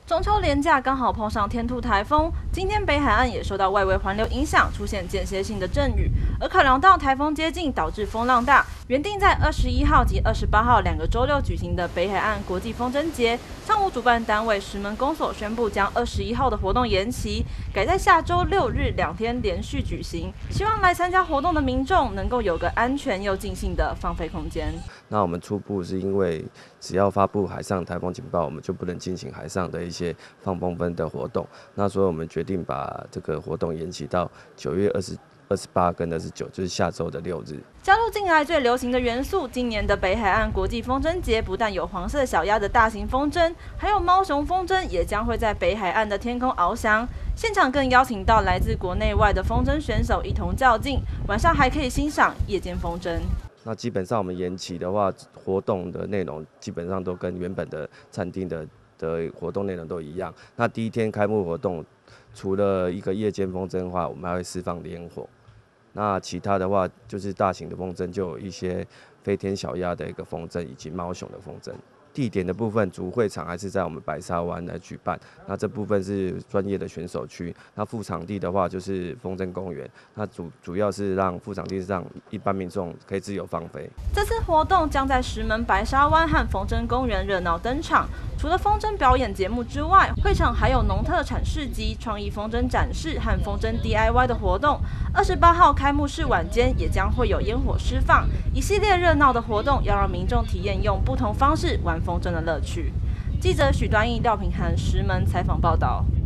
中秋连假刚好碰上天兔台风，今天北海岸也受到外围环流影响，出现间歇性的阵雨。而考量到台风接近，导致风浪大，原定在21号及28号2个周六举行的北海岸国际风筝节，上午主办单位石门公所宣布将21号的活动延期，改在下周6日2天连续举行，希望来参加活动的民众能够有个安全又尽兴的放飞空间。 那我们初步是因为只要发布海上台风警报，我们就不能进行海上的一些放风筝的活动。那所以我们决定把这个活动延期到9月28跟29，就是下周的6日。 加入进来最流行的元素，今年的北海岸国际风筝节不但有黄色小鸭的大型风筝，还有猫熊风筝也将会在北海岸的天空翱翔。现场更邀请到来自国内外的风筝选手一同较劲，晚上还可以欣赏夜间风筝。 那基本上我们延期的话，活动的内容基本上都跟原本的暂定的活动内容都一样。那第一天开幕活动，除了一个夜间风筝的话，我们还会释放烟火。那其他的话，就是大型的风筝，就有一些飞天小鸭的一个风筝，以及猫熊的风筝。地点的部分，主会场还是在我们白沙湾来举办。那这部分是专业的选手区。那副场地的话，就是风筝公园。那主要是让副场地上一般民众可以自由放飞。 这次活动将在石门白沙湾和风筝公园热闹登场。除了风筝表演节目之外，会场还有农特产市集、创意风筝展示和风筝 DIY 的活动。28号开幕式晚间也将会有烟火释放，一系列热闹的活动要让民众体验用不同方式玩风筝的乐趣。记者许端义、廖品涵石门采访报道。